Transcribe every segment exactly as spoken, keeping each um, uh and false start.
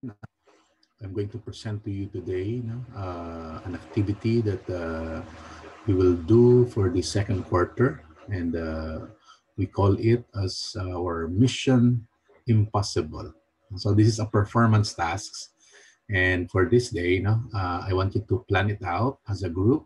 I'm going to present to you today you know, uh, an activity that uh, we will do for the second quarter, and uh, we call it as our Mission Impossible. So this is a performance tasks, and for this day, you know, uh, I want you to plan it out as a group.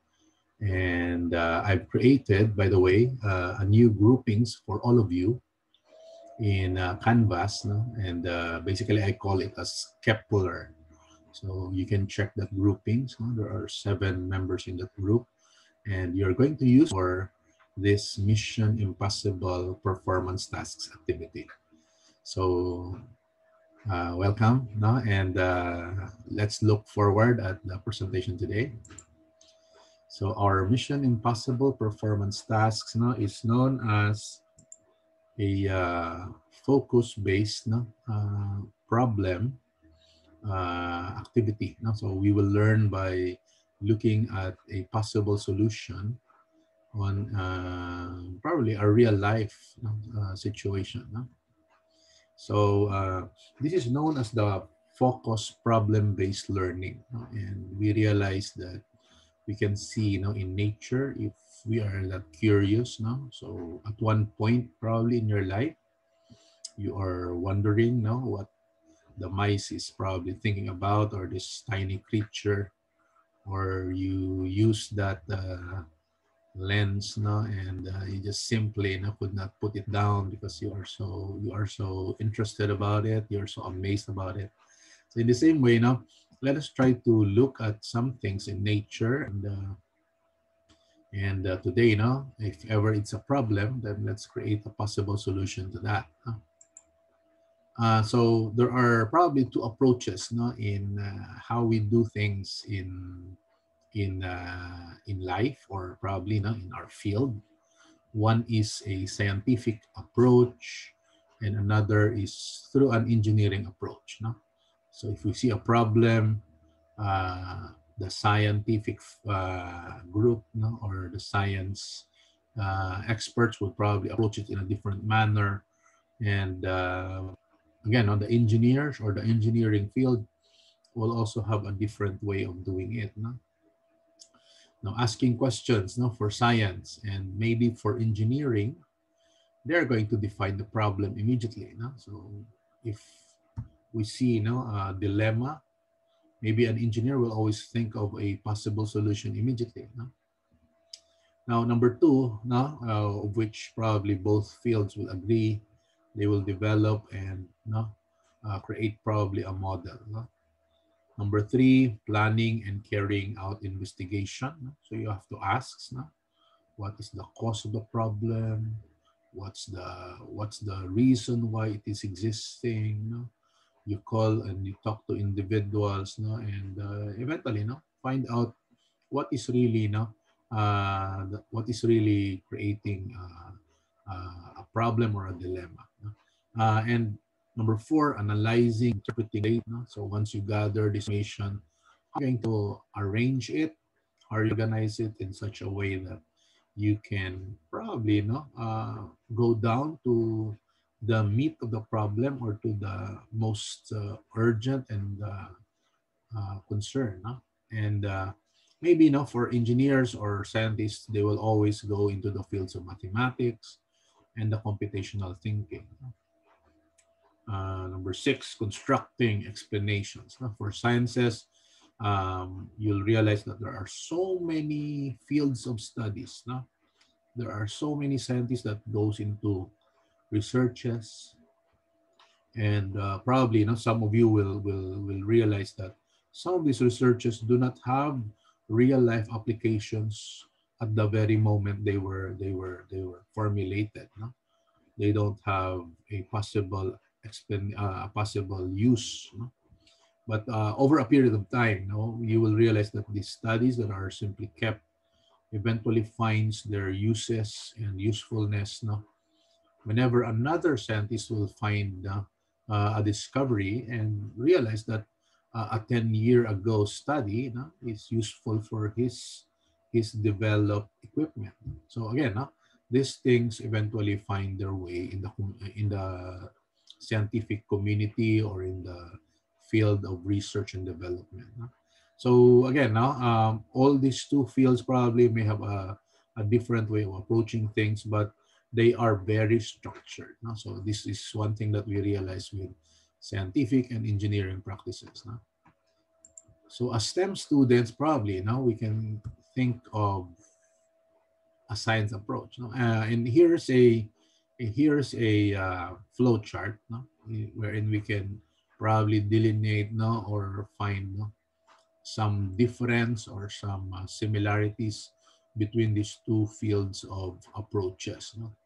And uh, I've created, by the way, uh, a new groupings for all of you in uh, Canvas, no? And uh, basically I call it as Kepler. So you can check that groupings. No? There are seven members in that group, and you're going to use for this Mission Impossible performance tasks activity. So uh, welcome, no? And uh, let's look forward at the presentation today. So our Mission Impossible performance tasks, no, is known as a uh, focus-based, no, uh, problem uh, activity. No? So we will learn by looking at a possible solution on uh, probably a real life no, uh, situation. No? So uh, this is known as the focus problem-based learning. No? And we realize that we can see you know, in nature if we are that curious. No? So at one point probably in your life, you are wondering no, what the mice is probably thinking about, or this tiny creature, or you use that uh, lens no and uh, you just simply no, could not put it down because you are so you are so interested about it, you're so amazed about it. So in the same way now, let us try to look at some things in nature, and uh, and uh, today you know if ever it's a problem, then let's create a possible solution to that. No? Uh, so there are probably two approaches no, in uh, how we do things in in uh, in life, or probably no, in our field. One is a scientific approach, and another is through an engineering approach. No? So if we see a problem, uh, the scientific uh, group no, or the science uh, experts will probably approach it in a different manner, and uh, again, on the engineers or the engineering field will also have a different way of doing it. No? Now, asking questions no, for science and maybe for engineering, they're going to define the problem immediately. No? So if we see you know, a dilemma, maybe an engineer will always think of a possible solution immediately. No? Now, number two, no, uh, of which probably both fields will agree, they will develop and no, uh, create probably a model. No? Number three, planning and carrying out investigation. No? So you have to ask, no? What is the cause of the problem? What's the what's the reason why it is existing? No? You call and you talk to individuals, no? And uh, eventually, no, find out what is really, no, uh, the, what is really creating uh, uh, a problem or a dilemma. No? Uh, and number four, analyzing, interpreting data. No? So once you gather this information, how are you going to arrange it, or organize it in such a way that you can probably you know, uh, go down to the meat of the problem, or to the most uh, urgent and uh, uh, concern. No? And uh, maybe you know, for engineers or scientists, they will always go into the fields of mathematics and the computational thinking. Uh, number six, constructing explanations. No? For sciences, um, you'll realize that there are so many fields of studies. No? There are so many scientists that goes into researches, and uh, probably you know, some of you will, will, will realize that some of these researches do not have real life applications at the very moment they were they were they were formulated. No? They don't have a possible explain uh, a possible use. No? But uh, over a period of time, no, you will realize that these studies that are simply kept eventually finds their uses and usefulness. No? Whenever another scientist will find uh, uh, a discovery and realize that uh, a ten year ago study no, is useful for his his developed equipment. So again, no, these things eventually find their way in the in the scientific community or in the field of research and development. No? So again, now um, all these two fields probably may have a, a different way of approaching things, but they are very structured. No? So this is one thing that we realize with scientific and engineering practices. No? So as STEM students, probably now we can think of a science approach. No? Uh, and here's a, a here's a uh, flow chart, no? Wherein we can probably delineate, no, or find, no, some difference or some uh, similarities between these two fields of approaches. No?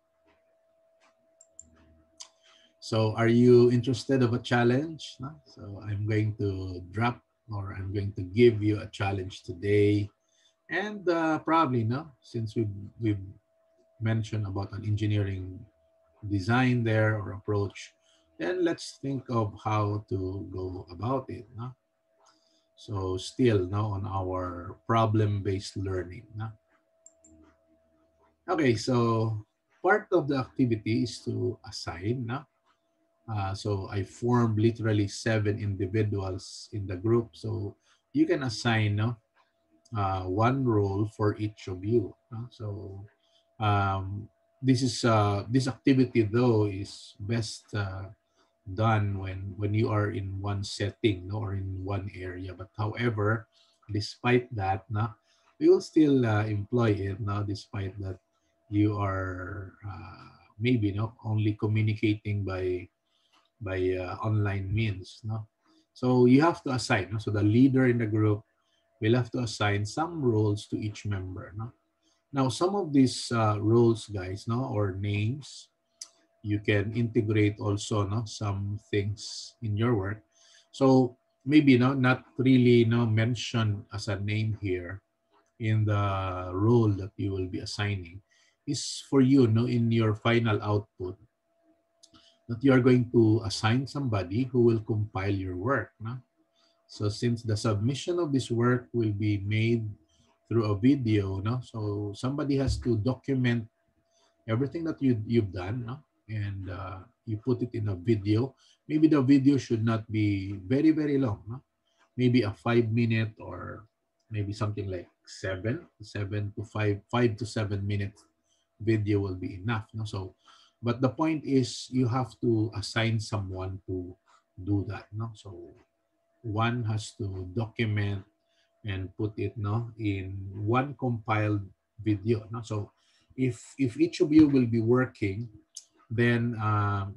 So are you interested of a challenge? No? So I'm going to drop or I'm going to give you a challenge today. And uh, probably, no, since we've, we've mentioned about an engineering design there or approach, then let's think of how to go about it. No? So still now on our problem-based learning. No? Okay, so part of the activity is to assign. No? Uh, so I formed literally seven individuals in the group. So you can assign, no, uh, one role for each of you. No? So um, this is uh, this activity though is best uh, done when when you are in one setting, no, or in one area. But however, despite that, no, we will still uh, employ it, no, despite that you are uh, maybe, no, only communicating by by uh, online means. No, so you have to assign. No? So the leader in the group will have to assign some roles to each member. No? Now, some of these uh, roles, guys, no, or names, you can integrate also, no, some things in your work. So maybe, no, not really, no, mentioned as a name here in the role that you will be assigning is for you, no, in your final output that you are going to assign somebody who will compile your work. No? So since the submission of this work will be made through a video, no? So somebody has to document everything that you, you've done, no? And uh, you put it in a video. Maybe the video should not be very, very long. No? Maybe a five minute or maybe something like seven, seven to five, five to seven minutes video will be enough. No? So, but the point is you have to assign someone to do that. No? So one has to document and put it, no, in one compiled video. No? So if if each of you will be working, then um,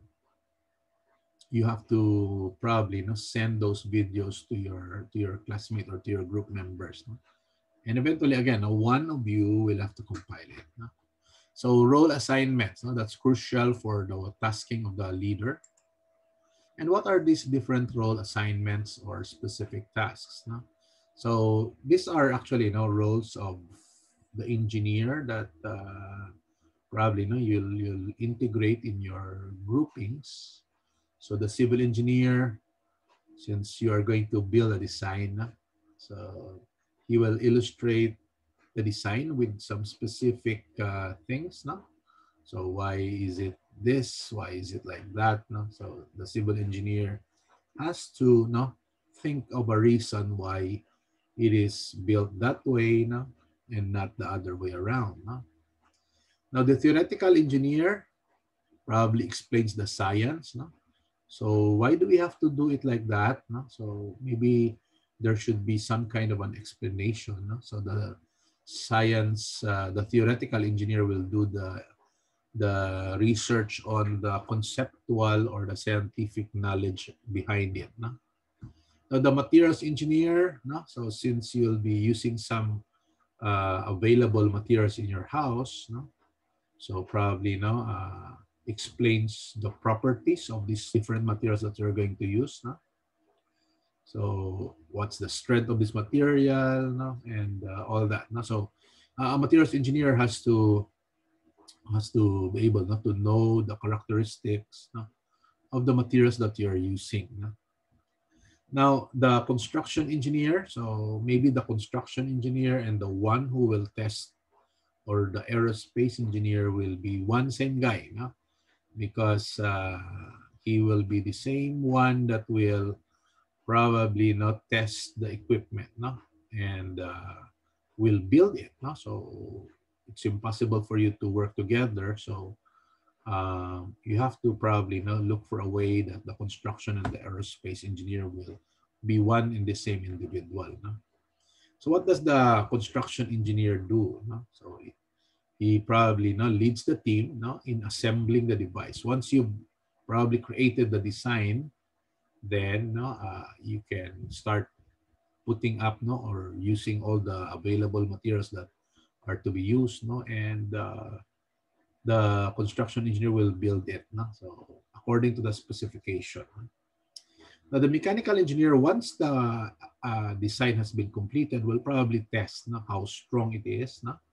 you have to probably, no, send those videos to your to your classmate or to your group members. No? And eventually, again, no, one of you will have to compile it. No? So role assignments, no, that's crucial for the tasking of the leader. And what are these different role assignments or specific tasks? No? So these are actually, you know, roles of the engineer that uh, probably, no, you'll, you'll integrate in your groupings. So the civil engineer, since you are going to build a design, no? So he will illustrate the design with some specific uh, things. No? So why is it this? Why is it like that? No? So the civil engineer has to, no, think of a reason why it is built that way, no, and not the other way around. No? Now the theoretical engineer probably explains the science. No? So why do we have to do it like that? No? So maybe there should be some kind of an explanation. No? So the science, uh, the theoretical engineer will do the the research on the conceptual or the scientific knowledge behind it. No? Now the materials engineer, no? So since you'll be using some uh, available materials in your house, no? So probably, no, uh, explains the properties of these different materials that you're going to use. No? So what's the strength of this material, no? And uh, all that. No? So uh, a materials engineer has to has to be able, not to know the characteristics, no, of the materials that you're using. No? Now, the construction engineer, so maybe the construction engineer and the one who will test, or the aerospace engineer, will be one same guy, no? Because uh, he will be the same one that will probably not test the equipment, no, and uh, will build it, no. So it's impossible for you to work together. So um, you have to probably, you know, look for a way that the construction and the aerospace engineer will be one and the same individual, no? So what does the construction engineer do, no? So he, he probably, no, leads the team, no, in assembling the device. Once you've probably created the design, then, no, uh, you can start putting up, no, or using all the available materials that are to be used, no, and uh, the construction engineer will build it, no? So according to the specification. Now the mechanical engineer, once the uh, design has been completed, will probably test, no, how strong it is, no?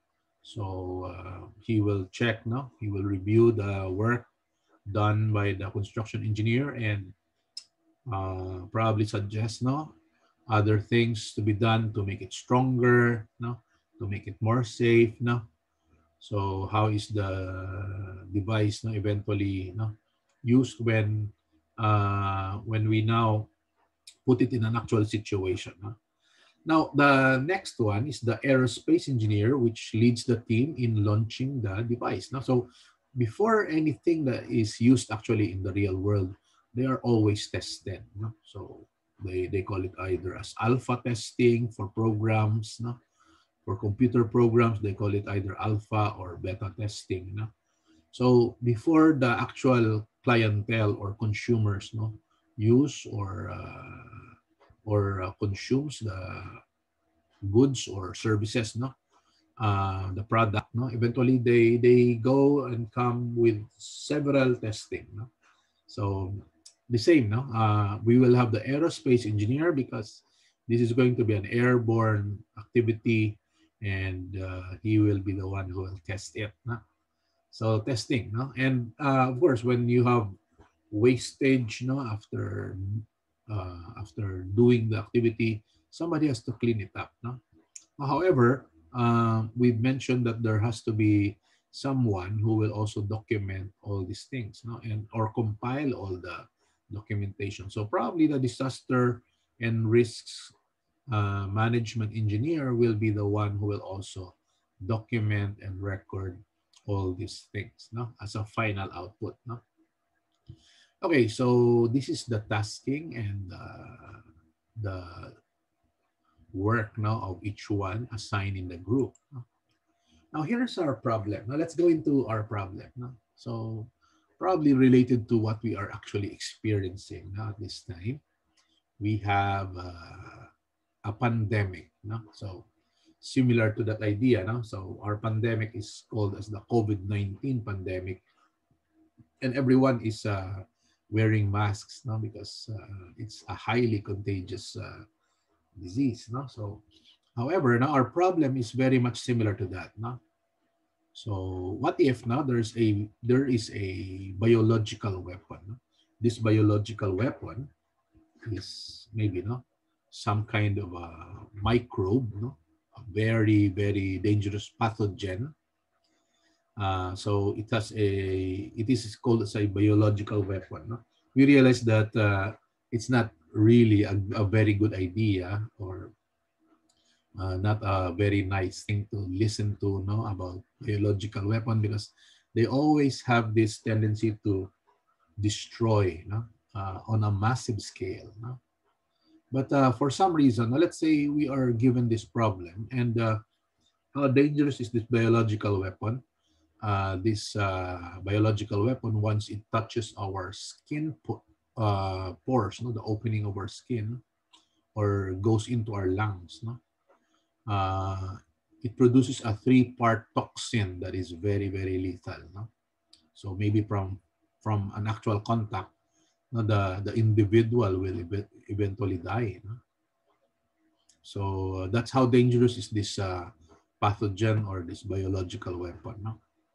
So uh, he will check, no, he will review the work done by the construction engineer and uh, probably suggest, no, other things to be done to make it stronger, no, to make it more safe, no. So how is the device, no, eventually, no, used when uh, when we now put it in an actual situation, no? Now the next one is the aerospace engineer, which leads the team in launching the device. Now, so before anything that is used actually in the real world, they are always tested, no? So they, they call it either as alpha testing for programs, no? For computer programs, they call it either alpha or beta testing, no? So before the actual clientele or consumers, no, use or uh, or uh, consumes the goods or services, no, uh, the product, no, eventually they they go and come with several testing, no. So the same, no, uh, we will have the aerospace engineer because this is going to be an airborne activity, and uh, he will be the one who will test it, no? So testing, no, and uh, of course when you have wastage, no, after uh, after doing the activity, somebody has to clean it up, no. However, um, we've mentioned that there has to be someone who will also document all these things, no, and or compile all the documentation. So probably the disaster and risks uh, management engineer will be the one who will also document and record all these things, no, as a final output, no. Okay, so this is the tasking and uh, the work now of each one assigned in the group. Now here's our problem. Now let's go into our problem. So probably related to what we are actually experiencing now at this time. We have uh, a pandemic. No? So similar to that idea. No? So our pandemic is called as the COVID nineteen pandemic. And everyone is uh, wearing masks now because uh, it's a highly contagious uh, disease. No? So, however, now our problem is very much similar to that. No? So, what if now there's a there is a biological weapon? No? This biological weapon is maybe, no, some kind of a microbe, no, a very very dangerous pathogen. Uh, so it has a it is called as a biological weapon. No? We realize that uh, it's not really a, a very good idea, or uh, not a very nice thing to listen to, no, about biological weapon, because they always have this tendency to destroy, no, uh, on a massive scale. No? But uh, for some reason, let's say we are given this problem, and uh, how dangerous is this biological weapon? Uh, this uh, biological weapon, once it touches our skin po uh, pores, no, the opening of our skin, or goes into our lungs, no, uh, it produces a three-part toxin that is very, very lethal. No? So maybe from from an actual contact, no, the the individual will ev eventually die. No? So uh, that's how dangerous is this uh, pathogen or this biological weapon. No?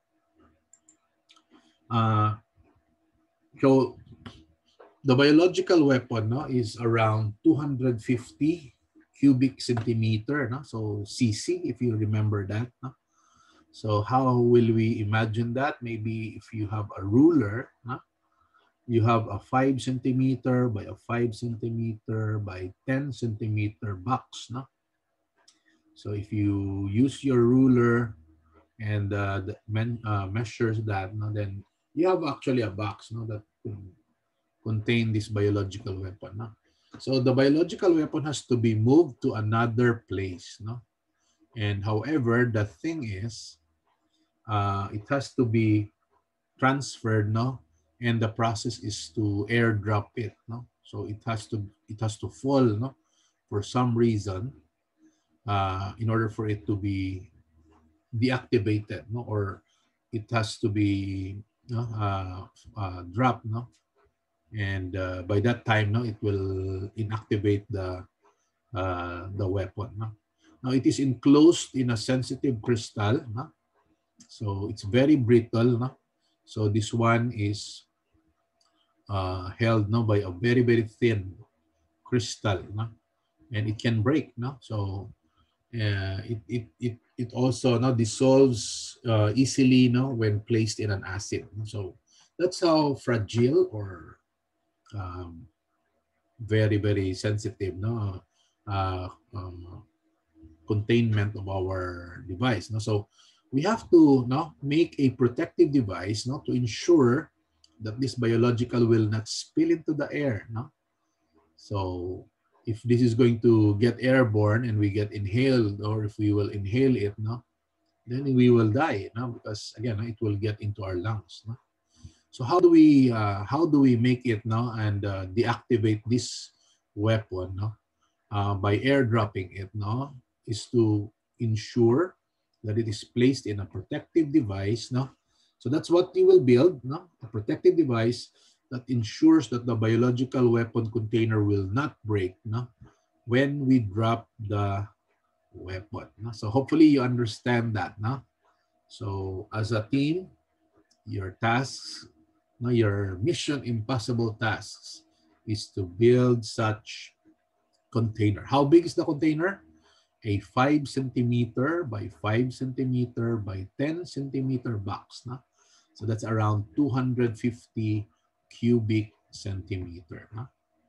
Uh, so the biological weapon, no, is around two hundred fifty cubic centimeter. No? So cc, if you remember that. No? So how will we imagine that? Maybe if you have a ruler, no? you have a five centimeter by a five centimeter by ten centimeter box. No? So if you use your ruler and uh, the men, uh, measures that, no, then you have actually a box, no, that could contain this biological weapon. No? So the biological weapon has to be moved to another place. No? And however, the thing is, uh, it has to be transferred, no? And the process is to airdrop it, no? So it has to it has to fall, no? For some reason, uh, in order for it to be deactivated, no? Or it has to be, no? uh, uh, dropped, no? And uh, by that time, no, it will inactivate the uh, the weapon, no? Now it is enclosed in a sensitive crystal, no? So it's very brittle, no? So this one is uh, held, no, by a very very thin crystal, no? And it can break, no? So uh, it, it it it also, no, dissolves uh, easily, no, when placed in an acid. So that's how fragile or um, very very sensitive, no, uh, um, containment of our device, no? So we have to, no, make a protective device, no, to ensure that this biological will not spill into the air, no? So if this is going to get airborne and we get inhaled, or if we will inhale it, no, then we will die, no, because again, it will get into our lungs, no? So how do we uh, how do we make it, no, and uh, deactivate this weapon, no, uh, by airdropping it, no, is to ensure that it is placed in a protective device, no. So that's what you will build, no, a protective device that ensures that the biological weapon container will not break, no, when we drop the weapon, no? So hopefully you understand that, no. So as a team, your tasks, no, your mission impossible tasks is to build such container. How big is the container? A five centimeter by five centimeter by ten centimeter box. No? So that's around two hundred fifty cubic centimeter. No?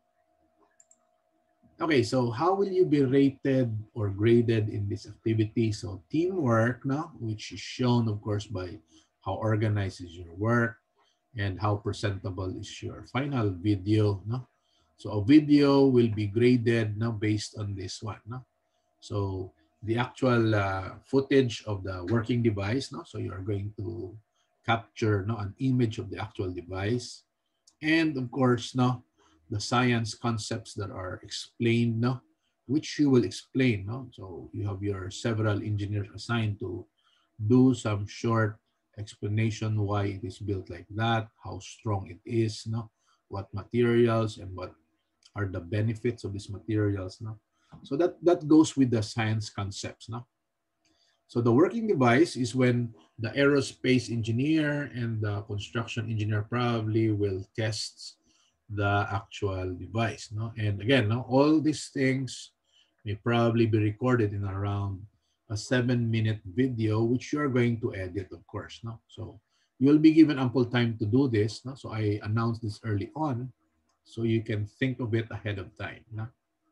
Okay, so how will you be rated or graded in this activity? So teamwork, no? Which is shown, of course, by how organized is your work and how presentable is your final video. No? So a video will be graded, no, based on this one. No? So the actual uh, footage of the working device, no? So you are going to capture, no, an image of the actual device. And of course, no, the science concepts that are explained, no, which you will explain. No? So you have your several engineers assigned to do some short explanation why it is built like that, how strong it is, no, what materials and what are the benefits of these materials. No? So that, that goes with the science concepts. No? So the working device is when the aerospace engineer and the construction engineer probably will test the actual device. No? And again, no, all these things may probably be recorded in around a seven minute video, which you're going to edit, of course. No? So you'll be given ample time to do this. No? So I announced this early on so you can think of it ahead of time. No?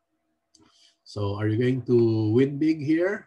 So are you going to win big here?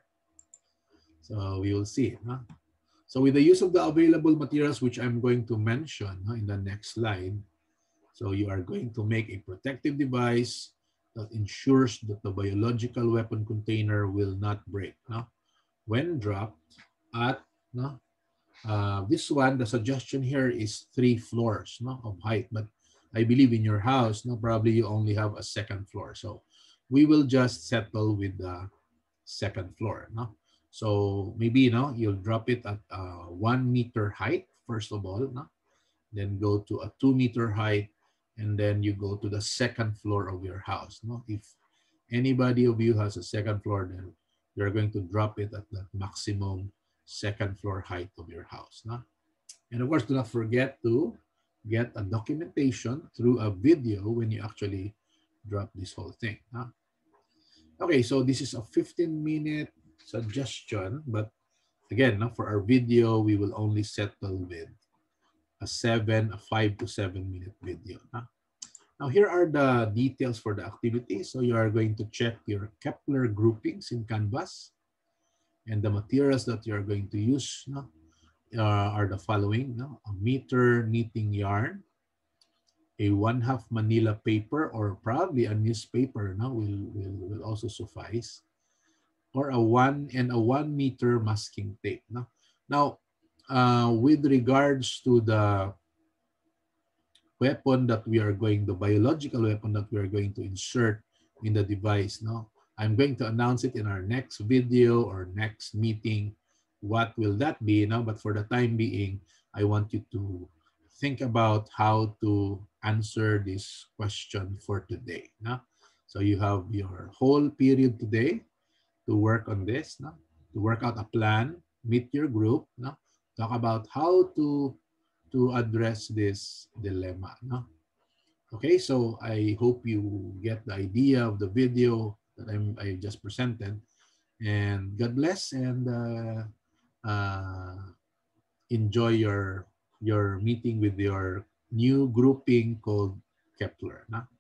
So we will see. Huh? So with the use of the available materials, which I'm going to mention huh, in the next slide, so you are going to make a protective device that ensures that the biological weapon container will not break. No? When dropped at no, uh, this one, the suggestion here is three floors no, of height, but I believe in your house, no, probably you only have a second floor. So we will just settle with the second floor. No? So maybe you know, you'll drop it at uh, one meter height, first of all, no? Then go to a two meter height, and then you go to the second floor of your house. No? If anybody of you has a second floor, then you're going to drop it at the maximum second floor height of your house. No? And of course, do not forget to get a documentation through a video when you actually drop this whole thing. No? Okay, so this is a fifteen minute suggestion, but again, no, for our video, we will only settle with a seven, a five to seven minute video. Huh? Now, here are the details for the activity. So you are going to check your Kepler groupings in Canvas, and the materials that you are going to use no, uh, are the following: no? A meter knitting yarn, a one half Manila paper, or probably a newspaper no, will, will, will also suffice, or a one and a one meter masking tape. No? Now, uh, with regards to the weapon that we are going, the biological weapon that we are going to insert in the device, no? I'm going to announce it in our next video or next meeting. What will that be? No? But for the time being, I want you to think about how to answer this question for today. No? So you have your whole period today to work on this, no? To work out a plan, meet your group, no? Talk about how to to address this dilemma. No? Okay, so I hope you get the idea of the video that I'm, I just presented. And God bless, and uh, uh, enjoy your, your meeting with your new grouping called Kepler. No?